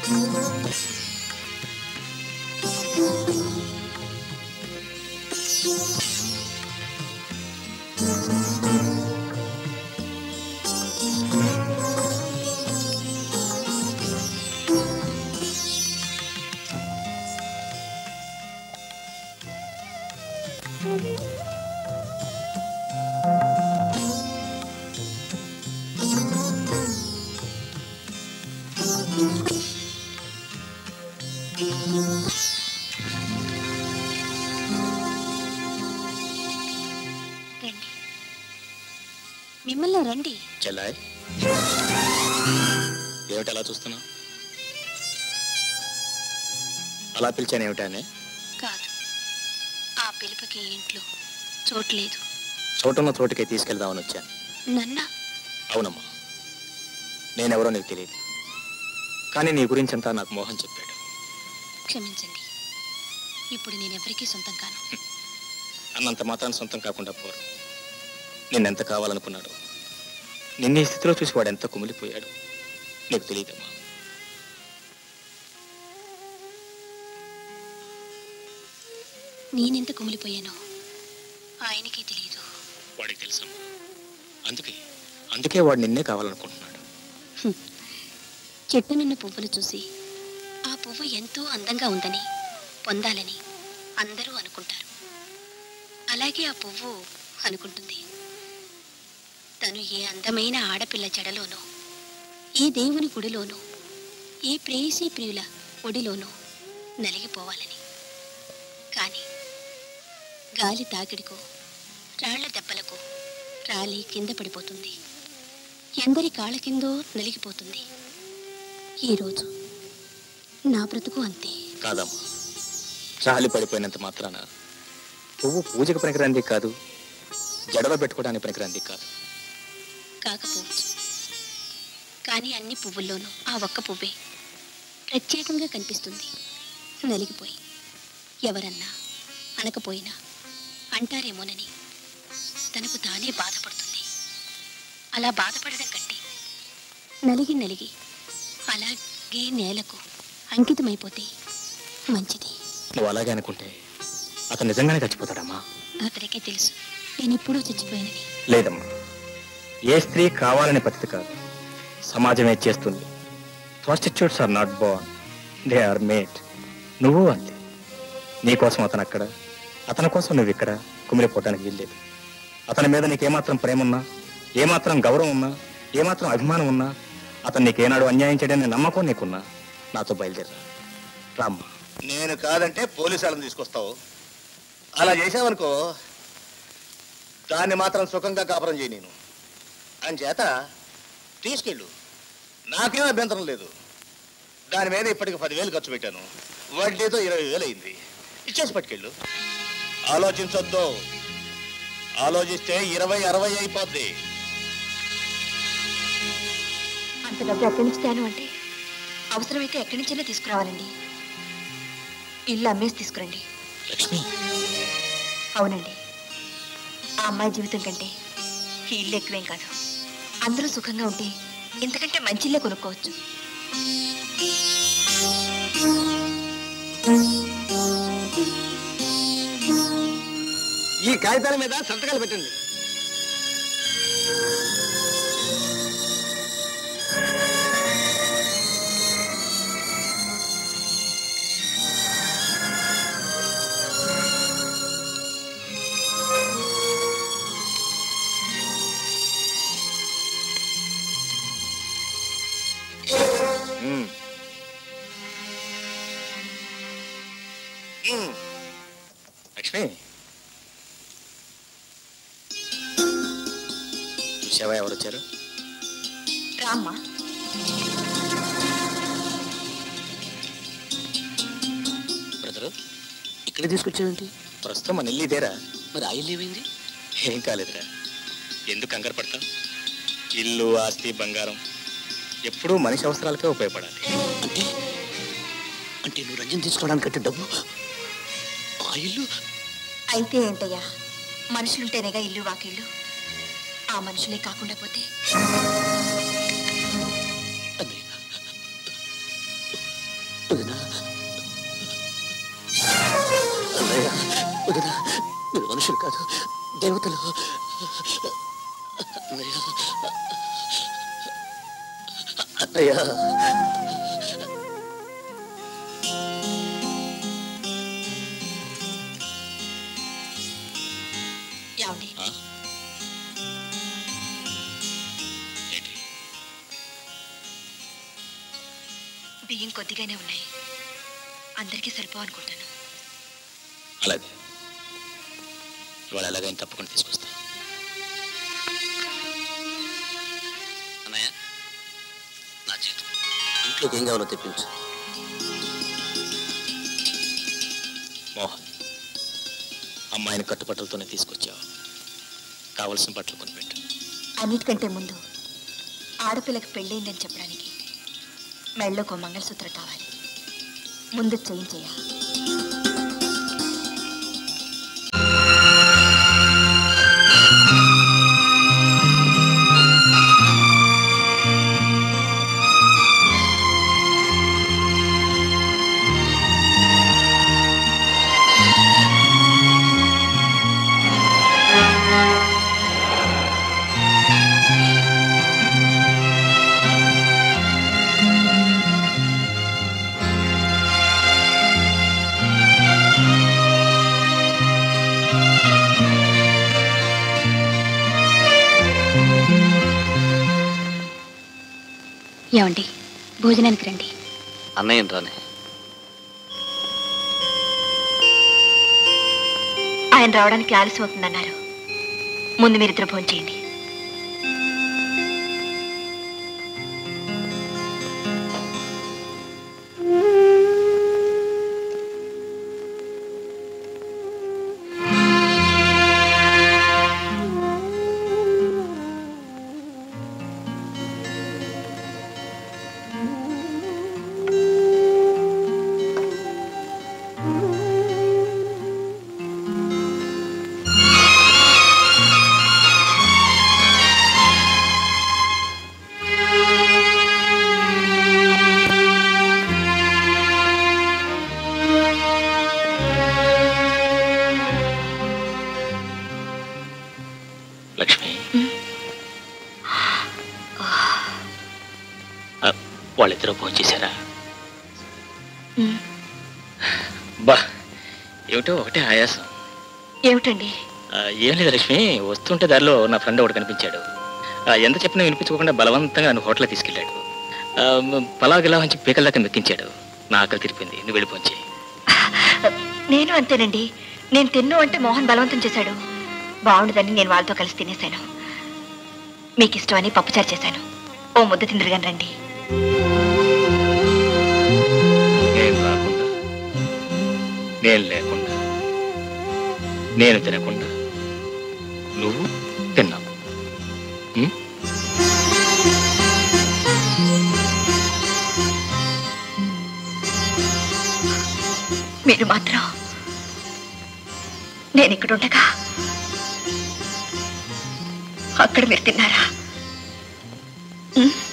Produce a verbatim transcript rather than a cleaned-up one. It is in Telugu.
మిమ్మల్ని రండి. చెల్లాయ్, ఏమిటి అలా చూస్తున్నావు? అలా పిలిచాను ఏమిటానే? కాదు, ఆ పిలుపుకి ఇంట్లో చోట్లేదు. చోటున్న చోటుకే తీసుకెళ్దామని వచ్చాను. నన్నా? అవునమ్మా, నేనెవరో నీకు తెలియదు, కానీ నీ గురించి అంతా నాకు మోహన్ చెప్పాడు. క్షమించండి, ఇప్పుడు నేనెవరికీ సొంతం కాను. అన్నంత మాత్రాన్ని సొంతం కాకుండా పోరు. నిన్నెంత కావాలనుకున్నాడు, నిన్న ఈ స్థితిలో చూసి వాడు ఎంత కుమిలిపోయాడు నీకు తెలియదమ్మా. నేనెంత కుమిలిపోయానో ఆయనకే తెలియదు. వాడికి తెలుసమ్మా, అందుకే అందుకే వాడు నిన్నే కావాలనుకుంటున్నాడు. చెట్టునున్న పువ్వులు చూసి ఆ పువ్వు ఎంతో అందంగా ఉందని, పొందాలని అందరూ అనుకుంటారు. అలాగే ఆ పువ్వు అనుకుంటుంది, తను ఏ అందమైన ఆడపిల్ల జడలోనో, ఏ దేవుని గుడిలోనో, ఏ ప్రేయసీ ప్రియుల ఒడిలోనో నలిగిపోవాలని. కానీ గాలి తాకిడికో రాళ్ల దెబ్బలకు రాలి కింద పడిపోతుంది, ఎందరి కాళ్ళ కిందో నలిగిపోతుంది. ఈరోజు నా బ్రతుకు అంతే. కాదమ్మా, రాలి పడిపోయినంత మాత్రాన పువ్వు పూజకు పనికిరంది కాదు, జడలో పెట్టుకోవడానికి పనికిరంది కాదు. కాకపోవచ్చు, కానీ అన్ని పువ్వుల్లోనూ ఆ ఒక్క పువ్వే ప్రత్యేకంగా కనిపిస్తుంది. నలిగిపోయి ఎవరన్నా అనకపోయినా అంటారేమోనని తనకు తానే బాధపడుతుంది. అలా బాధపడడం కంటే నలిగి నలిగి అలాగే నేలకు అంకితమైపోతే మంచిది. నువ్వు అలాగే అనుకుంటే అతను నిజంగానే చచ్చిపోతాడమ్మా. అతడికే తెలుసు నేను ఎప్పుడూ చచ్చిపోయానని. లేదమ్మా, ఏ స్త్రీ కావాలనే పద్ధతి కాదు, సమాజమే చేస్తుంది. Prostitutes are not born, they are made. నువ్వు అంతే. నీకోసం అతను అక్కడ, అతని కోసం నువ్వు ఇక్కడ కుమిలిపోవటానికి వీల్లేదు. అతని మీద నీకేమాత్రం ప్రేమ ఉన్నా, ఏమాత్రం గౌరవం ఉన్నా, ఏమాత్రం అభిమానం ఉన్నా, అతను నీకేనాడు అన్యాయం చేయడని నమ్మకం నీకున్నా నాతో బయలుదేరా రామ్మా. నేను కాదంటే పోలీసు వాళ్ళని తీసుకొస్తావు. అలా చేసావనుకో దాన్ని మాత్రం సుఖంగా కాపురం చేయి నేను అని చేత తీసుకెళ్ళు, నాకేం అభ్యంతరం లేదు. దాని మీద ఇప్పటికి పదివేలు ఖర్చు పెట్టాను, వడ్డీతో ఇరవై వేలు అయింది. ఇచ్చేసి పట్టుకెళ్ళు. ఆలోచించొద్దు, ఆలోచిస్తే ఇరవై అరవై అయిపోద్ది. అంత డబ్బు ఎక్కడి నుంచి తేను అంటే అవసరమైతే ఎక్కడి నుంచైనా తీసుకురావాలండి. ఇల్లు అమ్మేసి తీసుకురండి. లక్ష్మి. అవునండి, ఆ అమ్మాయి జీవితం కంటే ఈ ఇల్లు ఎక్కువేం కాదు. అందరూ సుఖంగా ఉంటే ఇంతకంటే మంచి ఇల్లే కొనుక్కోవచ్చు. ఈ కాగితాల మీద సంతకాలు పెట్టండి. లక్ష్మి, చూసావా ఎవరు వచ్చారు? రామ్మా. బ్రదరు, ఇక్కడ తీసుకొచ్చావేంటి? ప్రస్తుతం మన ఇల్లు ఇదేరా. మరి ఆ ఇల్లు ఏమైంది? ఏం కాలేదురా, ఎందుకు కంగారు పడతావు? ఇల్లు, ఆస్తి, బంగారం ఎప్పుడూ మనిషి అవసరాలకే ఉపయోగపడాలి. అంటే అంటే నువ్వు రంజన్ తీసుకోవడానికంటే డబ్బు ఆ ఇల్లు అయితే ఏంటయ్యా, మనుషులుంటేనేగా ఇల్లు వాకిళ్ళు. ఆ మనుషులే కాకుండా పోతే దేవతలు అన్నయ్య ఏమండి బియ్యం కొద్దిగానే ఉన్నాయి, అందరికీ సరిపో అనుకుంటాను. అలాగే ఇవాళ ఎలాగైనా తప్పకుండా తీసుకొస్తా. అన్నయ్య నా చేతి ఇంట్లోకి ఏం కావాలో తెప్పించు. మోహన్, అమ్మాయిని కట్టుబట్టలతోనే తీసుకొచ్చావు, కావలసిన బట్టలు కొనిపెట్టు. అన్నిటికంటే ముందు ఆడపిల్లకి పెళ్ళైందని చెప్పడానికి మెళ్ళకు మంగళసూత్రం కావాలి. ముందు చేయించేయ. ఏమండి, భోజనానికి రండి. అన్నయ్య రానే. ఆయన రావడానికి ఆలస్యం అవుతుందన్నారు. ముందు మీరిద్దరు భోజనం చేయండి. లక్ష్మి, వాళ్ళిద్దరూ ఫోన్ చేశారా? బా, ఏమిటో ఒకటే ఆయాసం. ఏమిటండి? ఏం లేదు లక్ష్మి, వస్తుంటే దారిలో నా ఫ్రెండ్ ఒకటి కనిపించాడు. ఎంత చెప్పినా వినిపించుకోకుండా బలవంతంగా నన్ను హోటల్కి తీసుకెళ్ళాడు. పలాగిలా వచ్చి పీకల దాకా మెక్కించాడు. నా ఆకలి తిరిపింది, నువ్వు వెళ్ళిపోంచి. నేను అంతేనండి. నేను తిన్ను అంటే మోహన్ బలవంతం చేశాడు. బాగుండదని నేను వాళ్ళతో కలిసి తినేశాను. మీకు ఇష్టమని పప్పుచారు చేశాను. ఓ ముద్ద తిందిరుగాని రండి. నేను రాకుండా, నేను లేకుండా, నేను తినకుండా నువ్వు తిన్నావు. మీరు మాత్రం నేను ఇక్కడ ఉండగా అక్కడ మీరు తిన్నారా?